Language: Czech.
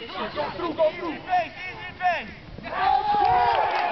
Go through, go through. Easy face, easy face.